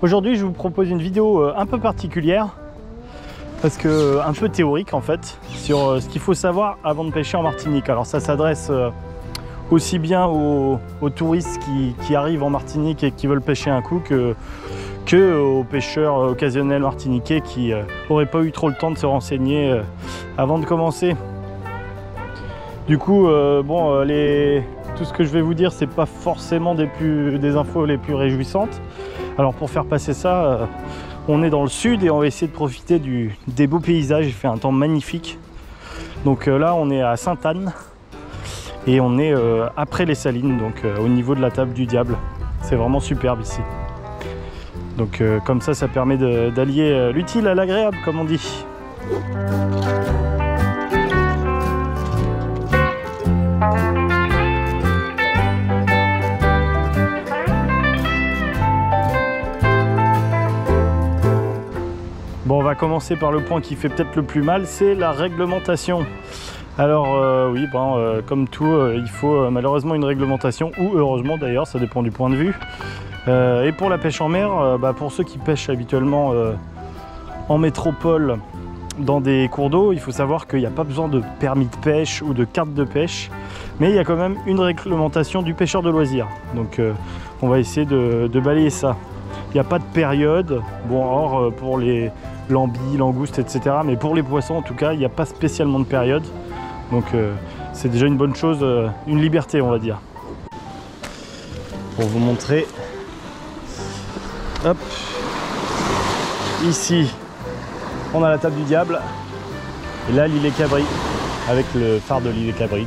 Aujourd'hui, je vous propose une vidéo un peu particulière, parce que un peu théorique en fait, sur ce qu'il faut savoir avant de pêcher en Martinique. Alors ça s'adresse aussi bien aux touristes qui arrivent en Martinique et qui veulent pêcher un coup que aux pêcheurs occasionnels martiniquais qui n'auraient pas eu trop le temps de se renseigner avant de commencer. Du coup, tout ce que je vais vous dire, c'est pas forcément des infos les plus réjouissantes. Alors pour faire passer ça, on est dans le sud et on va essayer de profiter des beaux paysages. Il fait un temps magnifique. Donc là, on est à Sainte-Anne et on est après les Salines, donc au niveau de la table du Diable. C'est vraiment superbe ici. Donc comme ça permet d'allier l'utile à l'agréable, comme on dit. Bon, on va commencer par le point qui fait peut-être le plus mal, c'est la réglementation. Alors oui, comme tout, il faut malheureusement une réglementation, ou heureusement d'ailleurs, ça dépend du point de vue. Et pour la pêche en mer, pour ceux qui pêchent habituellement en métropole dans des cours d'eau, il faut savoir qu'il n'y a pas besoin de permis de pêche ou de carte de pêche, mais il y a quand même une réglementation du pêcheur de loisirs. Donc on va essayer de balayer ça. Il n'y a pas de période, or pour les lambis, langoustes, etc. Mais pour les poissons, en tout cas, il n'y a pas spécialement de période. Donc c'est déjà une bonne chose, une liberté, on va dire. Pour vous montrer, hop, ici, on a la table du Diable. Et là, l'île Cabri, avec le phare de l'île Cabri.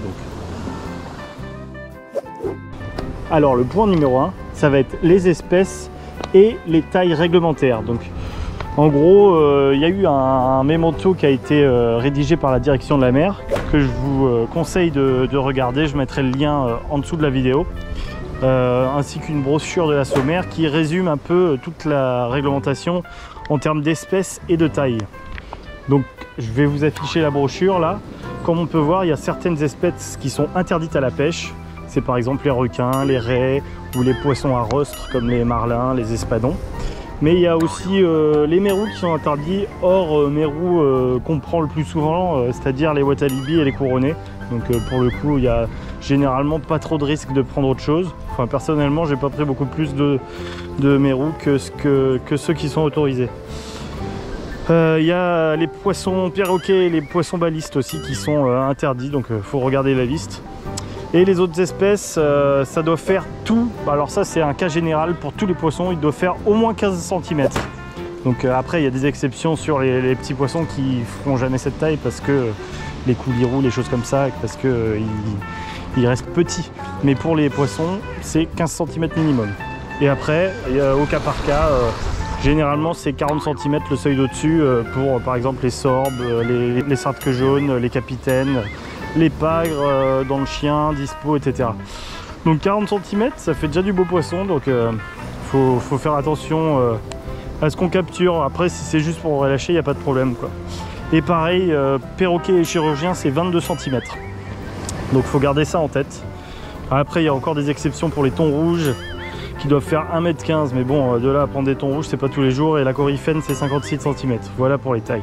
Alors, le point numéro 1, ça va être les espèces et les tailles réglementaires. Donc, en gros, il y a eu un mémento qui a été rédigé par la direction de la mer que je vous conseille de regarder. Je mettrai le lien en dessous de la vidéo, ainsi qu'une brochure de la SOMER qui résume un peu toute la réglementation en termes d'espèces et de taille. Donc, je vais vous afficher la brochure là. Comme on peut voir, il y a certaines espèces qui sont interdites à la pêche. C'est par exemple les requins, les raies ou les poissons à rostre comme les marlins, les espadons. Mais il y a aussi les mérous qui sont interdits, hors mérous qu'on prend le plus souvent, c'est-à-dire les watalibis et les couronnés. Donc pour le coup, il n'y a généralement pas trop de risque de prendre autre chose. Enfin, personnellement, j'ai pas pris beaucoup plus de mérous que ceux qui sont autorisés. Il y a les poissons perroquets et les poissons balistes aussi qui sont interdits, donc il faut regarder la liste. Et les autres espèces, ça doit faire tout. Alors ça, c'est un cas général pour tous les poissons. Il doit faire au moins 15 cm. Donc après, il y a des exceptions sur les petits poissons qui feront jamais cette taille parce que les coulirous, les choses comme ça, parce que ils restent petits. Mais pour les poissons, c'est 15 cm minimum. Et après, au cas par cas, généralement, c'est 40 cm le seuil d'au-dessus pour, par exemple, les sorbes, les sardes jaunes, les capitaines, les pagres dans le chien, dispo, etc. Donc 40 cm, ça fait déjà du beau poisson, donc faut faire attention à ce qu'on capture. Après, si c'est juste pour relâcher, il n'y a pas de problème, quoi. Et pareil, perroquet et chirurgien, c'est 22 cm. Donc faut garder ça en tête. Après, il y a encore des exceptions pour les thons rouges qui doivent faire 1,15 m, mais bon, de là à prendre des thons rouges, c'est pas tous les jours. Et la coryphène, c'est 56 cm. Voilà pour les tailles.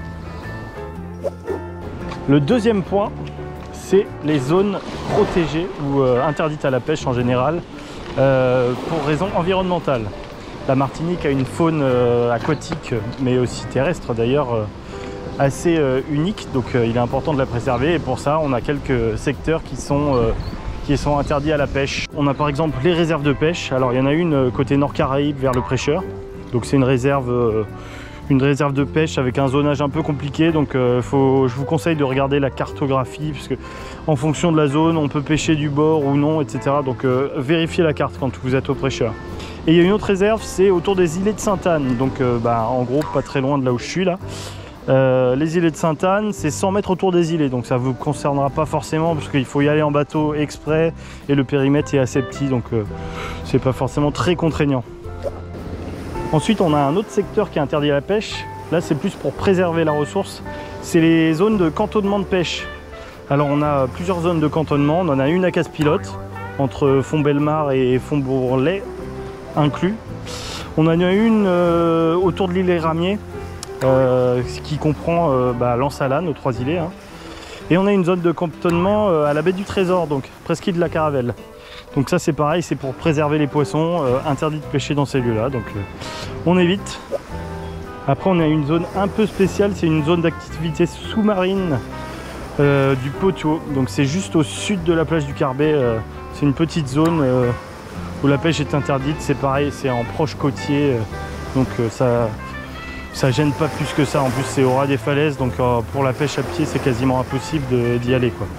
Le deuxième point, c'est les zones protégées ou interdites à la pêche en général pour raisons environnementales. La Martinique a une faune aquatique, mais aussi terrestre d'ailleurs, assez unique, donc il est important de la préserver et pour ça on a quelques secteurs qui sont interdits à la pêche. On a par exemple les réserves de pêche. Alors il y en a une côté Nord Caraïbes vers le Prêcheur, donc c'est une réserve de pêche avec un zonage un peu compliqué, donc je vous conseille de regarder la cartographie parce que en fonction de la zone on peut pêcher du bord ou non, etc. Donc vérifiez la carte quand vous êtes au Prêcheur. Et il y a une autre réserve, c'est autour des îlets de Sainte-Anne, donc en gros pas très loin de là où je suis là. Les îlets de Sainte-Anne, c'est 100 mètres autour des îlets, donc ça ne vous concernera pas forcément parce qu'il faut y aller en bateau exprès et le périmètre est assez petit, donc c'est pas forcément très contraignant. Ensuite, on a un autre secteur qui est interdit à la pêche. Là, c'est plus pour préserver la ressource. C'est les zones de cantonnement de pêche. Alors, on a plusieurs zones de cantonnement. On en a une à Casse-Pilote, entre Font-Bellemare et Font-Bourlet inclus. On en a une autour de l'île Les Ramiers, ce qui comprend l'Anse-à-Lannes aux 3 îlets. Hein. Et on a une zone de cantonnement à la baie du Trésor, donc presqu'île de la Caravelle. Donc ça c'est pareil, c'est pour préserver les poissons, interdit de pêcher dans ces lieux-là, donc on évite. Après on a une zone un peu spéciale, c'est une zone d'activité sous-marine du Poteau. Donc c'est juste au sud de la plage du Carbet, c'est une petite zone où la pêche est interdite, c'est pareil, c'est en proche côtier, donc ça gêne pas plus que ça. En plus c'est au ras des falaises, donc pour la pêche à pied c'est quasiment impossible d'y aller, quoi.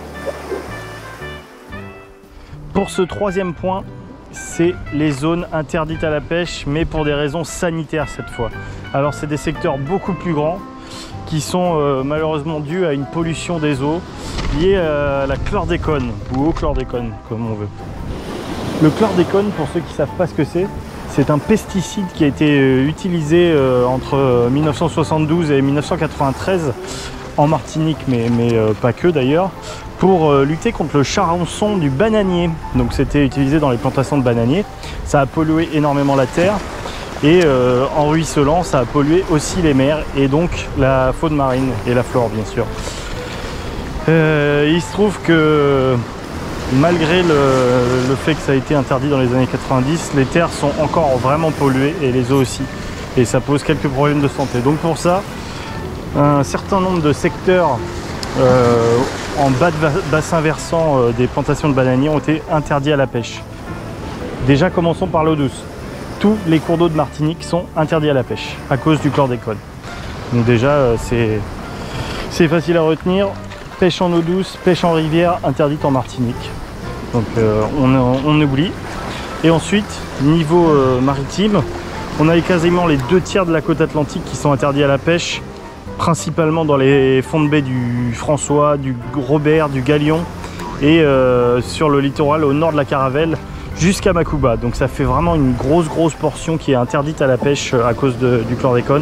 Pour ce 3e point, c'est les zones interdites à la pêche, mais pour des raisons sanitaires cette fois. Alors c'est des secteurs beaucoup plus grands qui sont malheureusement dus à une pollution des eaux liée à la chlordécone, ou au chlordécone comme on veut. Le chlordécone, pour ceux qui ne savent pas ce que c'est un pesticide qui a été utilisé entre 1972 et 1993 en Martinique, mais pas que d'ailleurs, pour lutter contre le charançon du bananier. Donc c'était utilisé dans les plantations de bananiers. Ça a pollué énormément la terre et en ruisselant, ça a pollué aussi les mers et donc la faune marine et la flore bien sûr. Il se trouve que malgré le fait que ça a été interdit dans les années 90, les terres sont encore vraiment polluées et les eaux aussi. Et ça pose quelques problèmes de santé. Donc pour ça, un certain nombre de secteurs en bas de bassin versant des plantations de bananiers ont été interdits à la pêche. Déjà commençons par l'eau douce. Tous les cours d'eau de Martinique sont interdits à la pêche à cause du chlordécone. Donc déjà c'est facile à retenir. Pêche en eau douce, pêche en rivière, interdite en Martinique. Donc on oublie. Et ensuite, niveau maritime, on a quasiment les 2/3 de la côte atlantique qui sont interdits à la pêche, principalement dans les fonds de baie du François, du Robert, du Galion et sur le littoral au nord de la Caravelle jusqu'à Macouba. Donc ça fait vraiment une grosse portion qui est interdite à la pêche à cause du chlordécone.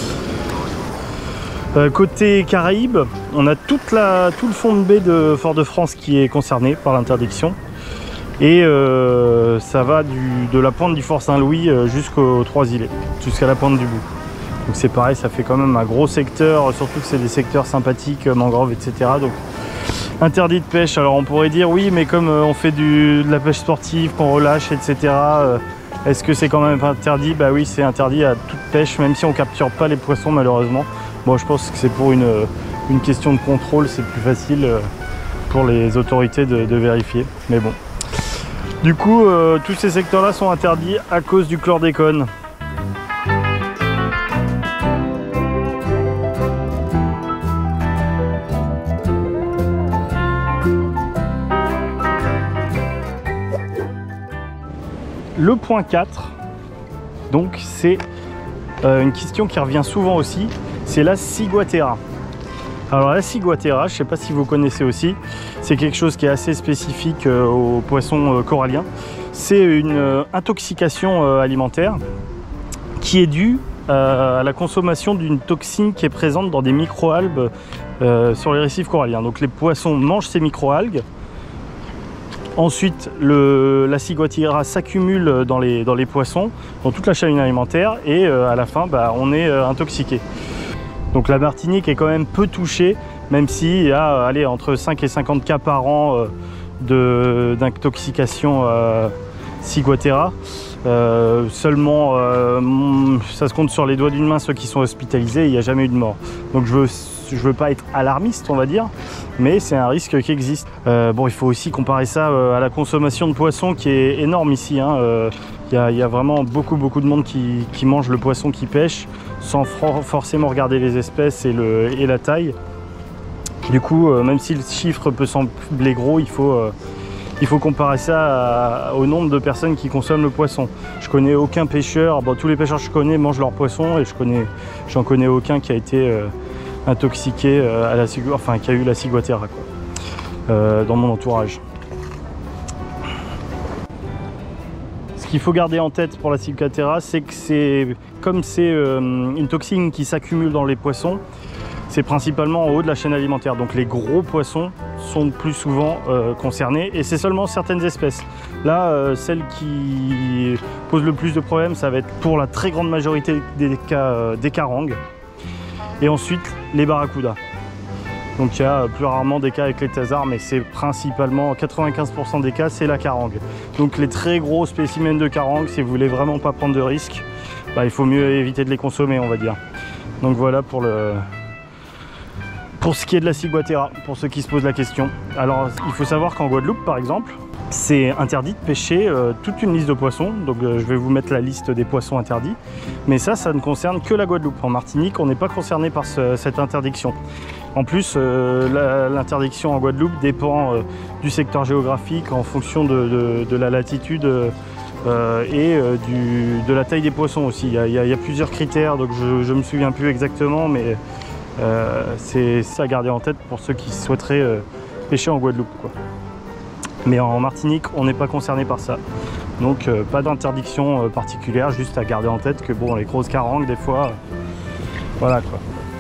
Côté Caraïbes, on a tout le fond de baie de Fort-de-France qui est concerné par l'interdiction. Et ça va de la pointe du Fort Saint-Louis jusqu'aux 3 îlets, jusqu'à la pointe du bout. Donc c'est pareil, ça fait quand même un gros secteur, surtout que c'est des secteurs sympathiques, mangroves, etc. Donc interdit de pêche. Alors on pourrait dire oui, mais comme on fait de la pêche sportive, qu'on relâche, etc. Est-ce que c'est quand même interdit? Bah oui, c'est interdit à toute pêche, même si on capture pas les poissons malheureusement. Bon, je pense que c'est pour une question de contrôle, c'est plus facile pour les autorités de vérifier. Mais bon. Du coup, tous ces secteurs-là sont interdits à cause du chlordécone. Le point 4, donc c'est une question qui revient souvent aussi, c'est la ciguatera. Alors la ciguatera, je ne sais pas si vous connaissez aussi, c'est quelque chose qui est assez spécifique aux poissons coralliens. C'est une intoxication alimentaire qui est due à la consommation d'une toxine qui est présente dans des microalgues sur les récifs coralliens. Donc les poissons mangent ces microalgues. Ensuite, la ciguatera s'accumule dans les poissons, dans toute la chaîne alimentaire, et à la fin, on est intoxiqué. Donc la Martinique est quand même peu touchée, même s'il y a entre 5 et 50 cas par an d'intoxication ciguatera. Seulement, ça se compte sur les doigts d'une main ceux qui sont hospitalisés, il n'y a jamais eu de mort. Donc je veux pas être alarmiste, on va dire, mais c'est un risque qui existe. Bon, il faut aussi comparer ça à la consommation de poissons qui est énorme ici. Il y a vraiment beaucoup de monde qui mange le poisson qui pêche sans forcément regarder les espèces et la taille. Du coup, même si le chiffre peut sembler gros, il faut comparer ça au nombre de personnes qui consomment le poisson. Je connais aucun pêcheur, tous les pêcheurs que je connais mangent leur poisson et j'en connais aucun qui a été intoxiqué qui a eu la ciguatera dans mon entourage. Ce qu'il faut garder en tête pour la ciguatera, c'est que comme c'est une toxine qui s'accumule dans les poissons, c'est principalement en haut de la chaîne alimentaire. Donc les gros poissons sont plus souvent concernés et c'est seulement certaines espèces. Là, celle qui pose le plus de problèmes, ça va être pour la très grande majorité des cas des carangues. Et ensuite, les barracudas. Donc il y a plus rarement des cas avec les thasards, mais c'est principalement 95% des cas, c'est la carangue. Donc les très gros spécimens de carangue, si vous voulez vraiment pas prendre de risques, bah, il faut mieux éviter de les consommer, on va dire. Donc voilà pour ce qui est de la ciguatera, pour ceux qui se posent la question. Alors il faut savoir qu'en Guadeloupe par exemple, c'est interdit de pêcher toute une liste de poissons. Donc je vais vous mettre la liste des poissons interdits. Mais ça ne concerne que la Guadeloupe. En Martinique, on n'est pas concerné par cette interdiction. En plus, l'interdiction en Guadeloupe dépend du secteur géographique en fonction de la latitude et de la taille des poissons aussi. Il y a plusieurs critères, donc je ne me souviens plus exactement, mais c'est ça à garder en tête pour ceux qui souhaiteraient pêcher en Guadeloupe, quoi. Mais en Martinique, on n'est pas concerné par ça. Donc pas d'interdiction particulière, juste à garder en tête que bon, les grosses carangues, des fois, voilà quoi.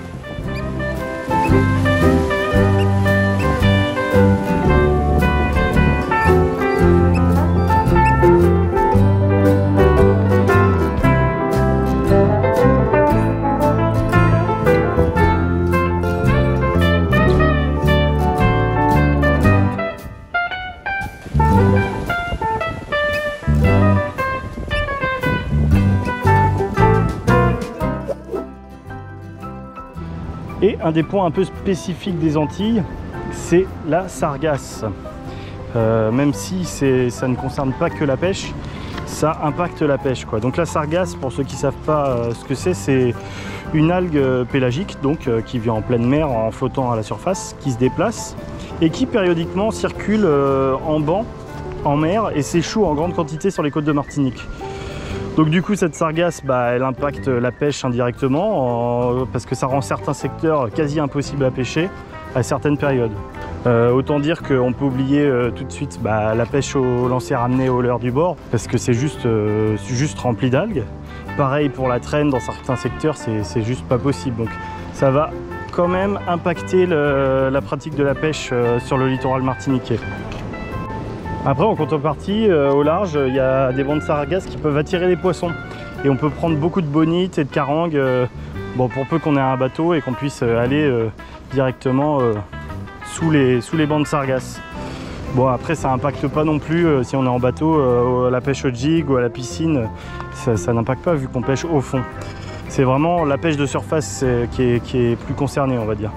Et un des points un peu spécifiques des Antilles, c'est la sargasse. Même si ça ne concerne pas que la pêche, ça impacte la pêche, quoi. Donc la sargasse, pour ceux qui ne savent pas ce que c'est une algue pélagique, donc qui vit en pleine mer en flottant à la surface, qui se déplace et qui périodiquement circule en banc en mer et s'échoue en grande quantité sur les côtes de Martinique. Donc du coup cette sargasse, elle impacte la pêche indirectement parce que ça rend certains secteurs quasi impossibles à pêcher à certaines périodes. Autant dire qu'on peut oublier tout de suite la pêche au lancer ramené au leurre du bord parce que c'est juste rempli d'algues. Pareil pour la traîne dans certains secteurs, c'est juste pas possible. Donc ça va quand même impacter la pratique de la pêche sur le littoral martiniquais. Après, en contrepartie, au large, il y a des bancs de sargasses qui peuvent attirer les poissons. Et on peut prendre beaucoup de bonites et de carangues, pour peu qu'on ait un bateau et qu'on puisse aller directement sous les bancs de sargasses. Bon, après, ça n'impacte pas non plus, si on est en bateau, à la pêche au jig ou à la piscine, ça n'impacte pas vu qu'on pêche au fond. C'est vraiment la pêche de surface qui est plus concernée, on va dire.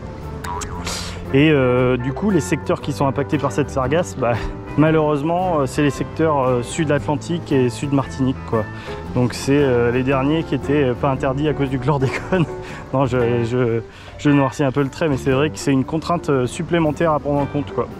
Et du coup, les secteurs qui sont impactés par cette sargasse, malheureusement, c'est les secteurs sud-Atlantique et sud-Martinique, quoi. Donc c'est les derniers qui n'étaient pas interdits à cause du chlordécone. Non, je noircis un peu le trait, mais c'est vrai que c'est une contrainte supplémentaire à prendre en compte, quoi.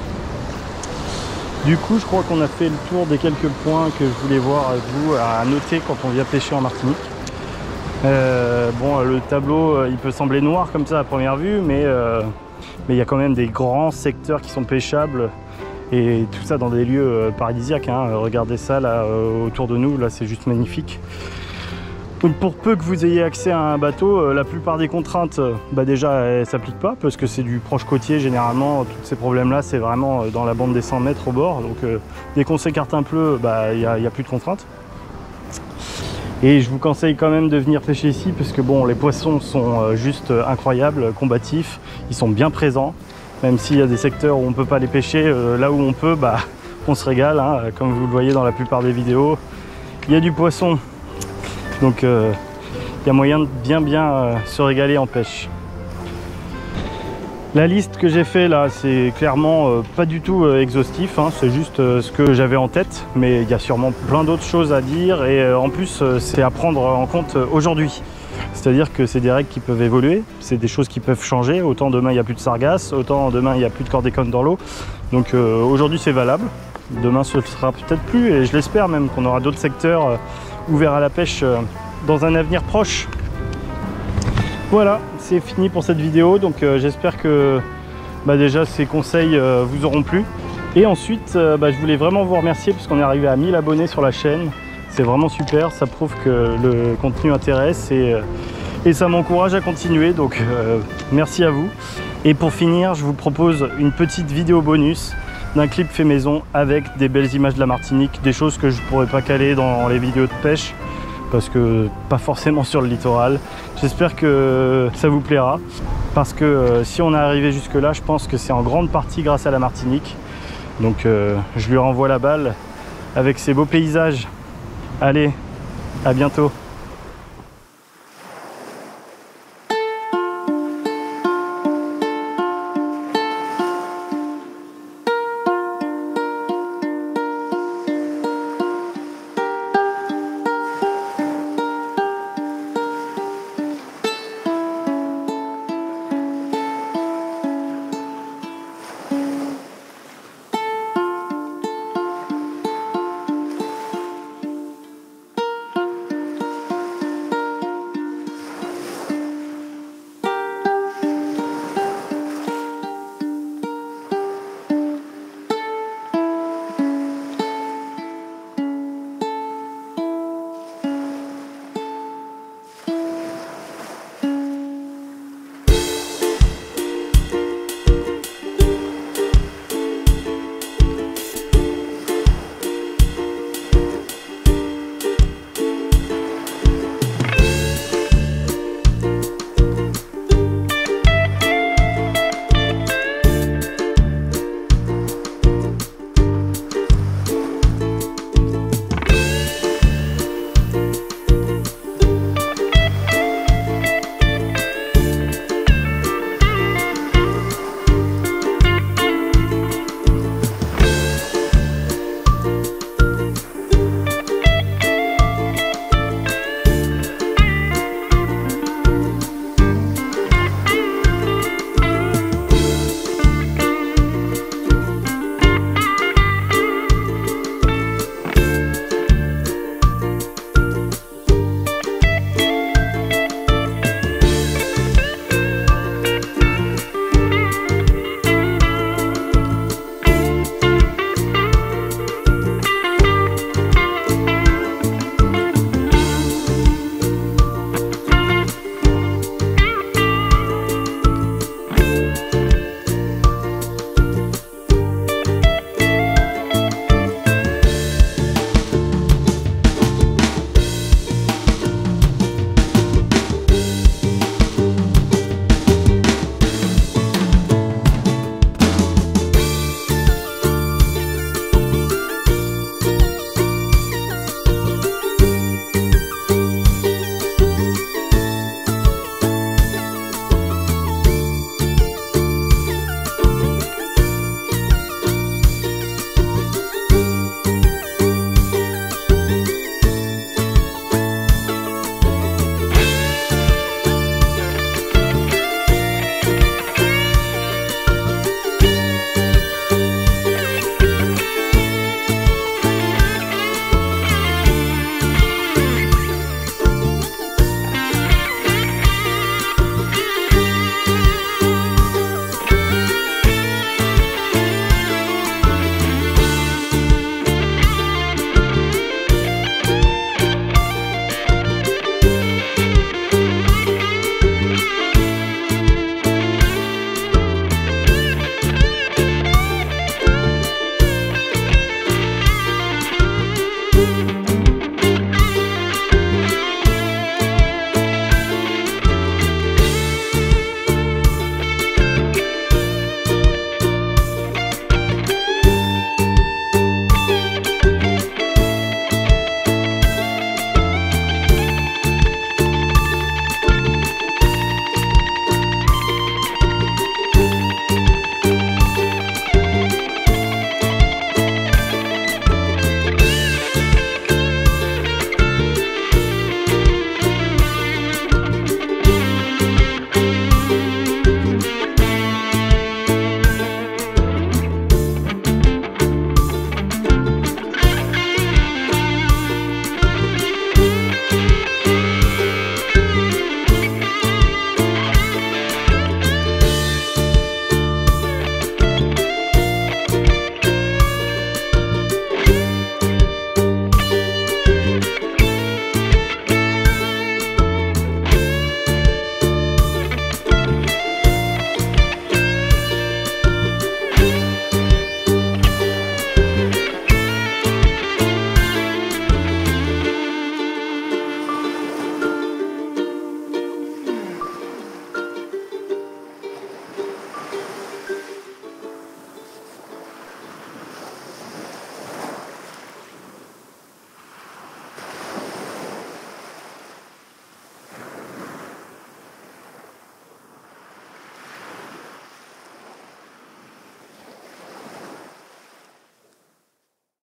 Du coup, je crois qu'on a fait le tour des quelques points que je voulais voir avec vous à noter quand on vient pêcher en Martinique. Bon, le tableau, il peut sembler noir comme ça à première vue, mais il y a quand même des grands secteurs qui sont pêchables. Et tout ça dans des lieux paradisiaques, hein. Regardez ça là autour de nous, là c'est juste magnifique. Donc pour peu que vous ayez accès à un bateau, la plupart des contraintes déjà elles ne s'appliquent pas parce que c'est du proche côtier généralement, tous ces problèmes là c'est vraiment dans la bande des 100 mètres au bord. Donc dès qu'on s'écarte un peu, il n'y a plus de contraintes. Et je vous conseille quand même de venir pêcher ici parce que bon, les poissons sont juste incroyables, combatifs, ils sont bien présents. Même s'il y a des secteurs où on ne peut pas les pêcher, là où on peut, on se régale, hein, comme vous le voyez dans la plupart des vidéos. Il y a du poisson, donc il y a moyen de bien se régaler en pêche. La liste que j'ai fait là, c'est clairement pas du tout exhaustif, hein, c'est juste ce que j'avais en tête, mais il y a sûrement plein d'autres choses à dire et en plus c'est à prendre en compte aujourd'hui. C'est-à-dire que c'est des règles qui peuvent évoluer, c'est des choses qui peuvent changer. Autant demain il n'y a plus de sargasses, autant demain il n'y a plus de chlordécone dans l'eau. Donc aujourd'hui c'est valable, demain ce sera peut-être plus et je l'espère même qu'on aura d'autres secteurs ouverts à la pêche dans un avenir proche. Voilà, c'est fini pour cette vidéo, donc j'espère que déjà ces conseils vous auront plu. Et ensuite, je voulais vraiment vous remercier parce qu'on est arrivé à 1000 abonnés sur la chaîne. C'est vraiment super, ça prouve que le contenu intéresse et et ça m'encourage à continuer, donc merci à vous. Et pour finir, je vous propose une petite vidéo bonus d'un clip fait maison avec des belles images de la Martinique, des choses que je ne pourrais pas caler dans les vidéos de pêche parce que pas forcément sur le littoral. J'espère que ça vous plaira parce que si on est arrivé jusque là, je pense que c'est en grande partie grâce à la Martinique. Donc je lui renvoie la balle avec ces beaux paysages. Allez, à bientôt.